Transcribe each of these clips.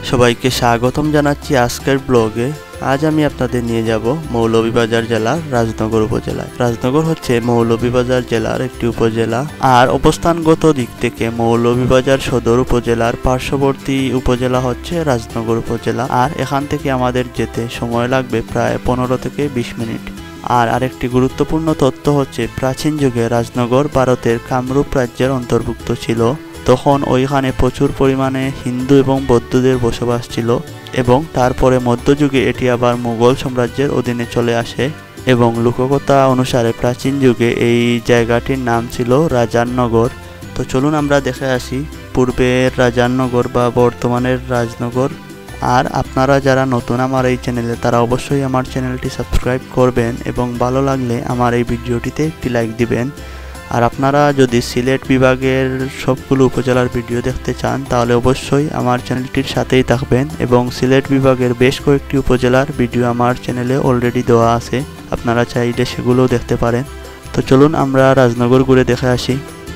সবাইকে স্বাগতম জানাচ্ছি আজকের ব্লগে। আজ আমি আপনাদের নিয়ে যাব মৌলভীবাজার জেলার রাজনগর উপজেলায়। রাজনগর হচ্ছে মৌলভীবাজার জেলার একটি উপজেলা, আর অবস্থানগত দিক থেকে মৌলভীবাজার সদর উপজেলার পার্শ্ববর্তী উপজেলা হচ্ছে রাজনগর উপজেলা। আর এখান থেকে আমাদের যেতে সময় লাগবে প্রায় 15 থেকে 20 মিনিট। আর আরেকটি গুরুত্বপূর্ণ তথ্য হচ্ছে, প্রাচীন যুগে রাজনগর ভারতের কামরূপ রাজ্যের অন্তর্ভুক্ত ছিল। তখন ওইখানে প্রচুর পরিমাণে হিন্দু এবং বৌদ্ধদের বসবাস ছিল, এবং তারপরে মধ্যযুগে এটি আবার মুঘল সাম্রাজ্যের অধীনে চলে আসে। এবং লোককথা অনুসারে প্রাচীন যুগে এই জায়গাটির নাম ছিল রাজারনগর। তো চলুন আমরা দেখে আসি পূর্বের রাজারনগর বা বর্তমানের রাজনগর। আর আপনারা যারা নতুন আমার এই চ্যানেলে, তারা অবশ্যই আমার চ্যানেলটি সাবস্ক্রাইব করবেন এবং ভালো লাগলে আমার এই ভিডিওটিতে একটি লাইক দিবেন। আর আপনারা যদি সিলেট বিভাগের সবগুলো উপজেলার ভিডিও দেখতে চান, তাহলে অবশ্যই আমার চ্যানেলটির সাথেই থাকবেন। এবং সিলেট বিভাগের বেশ কয়েকটি উপজেলার ভিডিও আমার চ্যানেলে অলরেডি দেওয়া আছে, আপনারা চাইলে সেগুলোও দেখতে পারেন। তো চলুন আমরা রাজনগর ঘুরে দেখে আসি।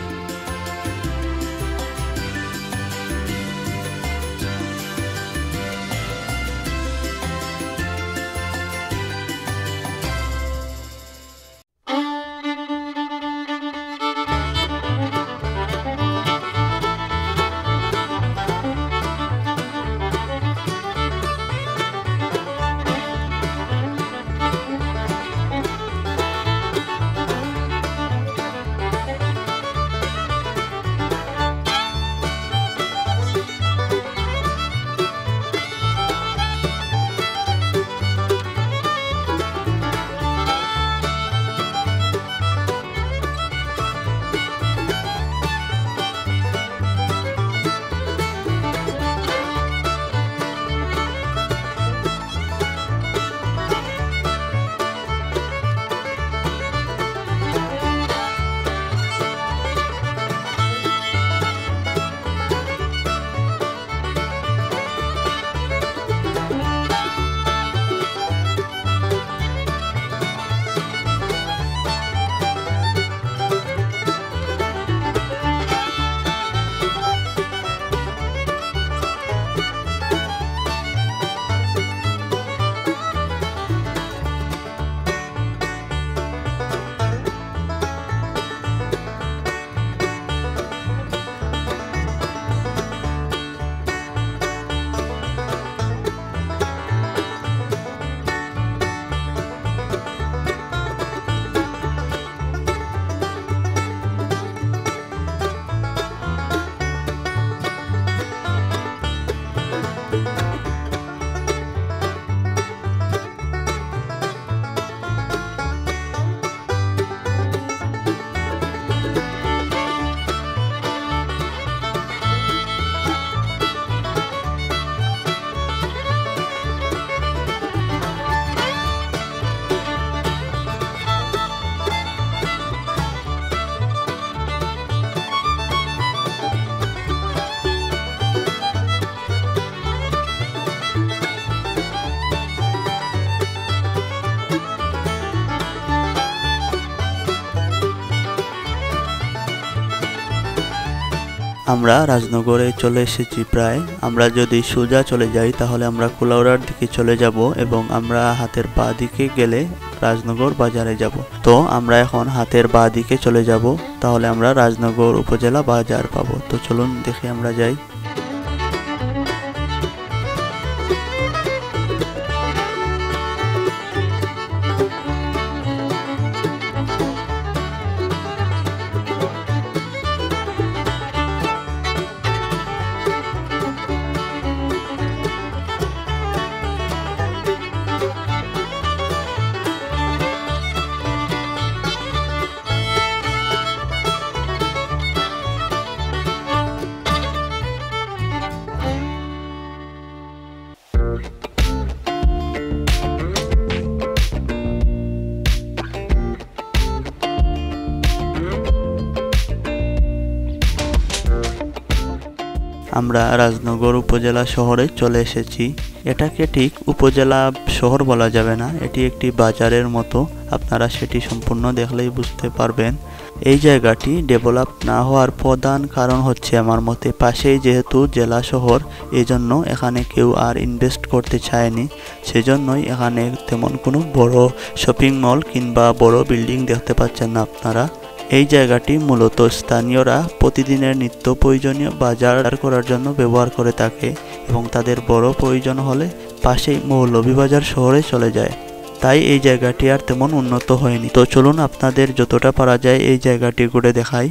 আমরা রাজনগরে চলে এসেছি প্রায়। আমরা যদি সোজা চলে যাই তাহলে আমরা কুলাউড়ার দিকে চলে যাব, এবং আমরা হাতের বাঁ দিকে গেলে রাজনগর বাজারে যাব। তো আমরা এখন হাতের বাঁ দিকে চলে যাব, তাহলে আমরা রাজনগর উপজেলা বাজার পাবো। তো চলুন দেখে আমরা যাই। আমরা রাজনগর উপজেলা শহরে চলে এসেছি। এটাকে ঠিক উপজেলা শহর বলা যাবে না, এটি একটি বাজারের মতো। আপনারা সেটি সম্পূর্ণ দেখলেই বুঝতে পারবেন। এই জায়গাটি ডেভেলপ না হওয়ার প্রধান কারণ হচ্ছে আমার মতে পাশেই যেহেতু জেলা শহর, এজন্য এখানে কেউ আর ইনভেস্ট করতে চায়নি। সেজন্যই এখানে তেমন কোনো বড় শপিং মল কিংবা বড় বিল্ডিং দেখতে পাচ্ছেন না আপনারা। এই জায়গাটি মূলত স্থানীয়রা প্রতিদিনের নিত্য প্রয়োজনীয় বাজার করার জন্য ব্যবহার করে থাকে এবং তাদের বড় প্রয়োজন হলে পাশেই মৌলভীবাজার শহরে চলে যায়। তাই এই জায়গাটি আর তেমন উন্নত হয়নি। তো চলুন আপনাদের যতটা পারা যায় এই জায়গাটি ঘুরে দেখাই।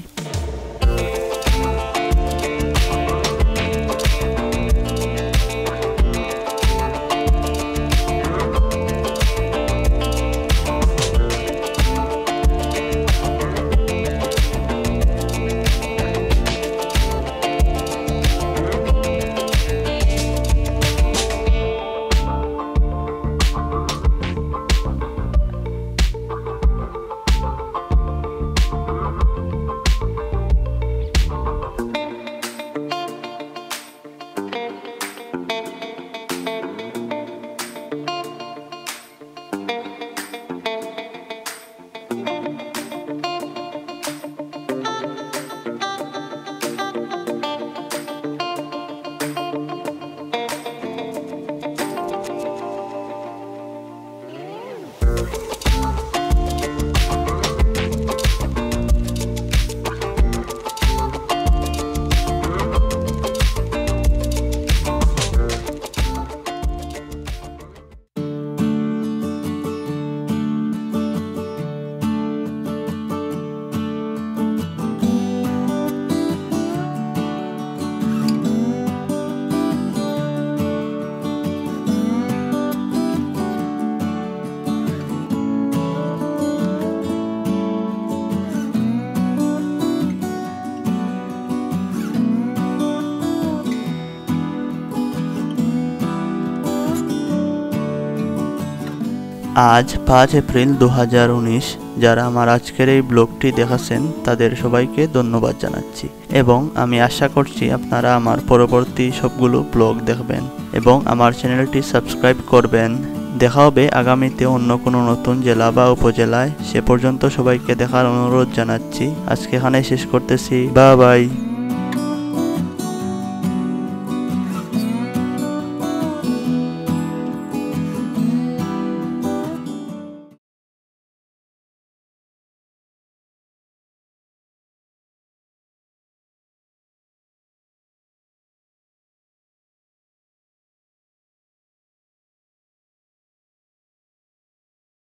আজ 5 এপ্রিল 2019। যারা আমার আজকের এই ব্লগটি দেখাচ্ছেন তাদের সবাইকে ধন্যবাদ জানাচ্ছি এবং আমি আশা করছি আপনারা আমার পরবর্তী সবগুলো ব্লগ দেখবেন এবং আমার চ্যানেলটি সাবস্ক্রাইব করবেন। দেখা হবে আগামীতে অন্য কোনো নতুন জেলা বা উপজেলায়। সে পর্যন্ত সবাইকে দেখার অনুরোধ জানাচ্ছি। আজকে এখানে শেষ করতেছি। Bye by.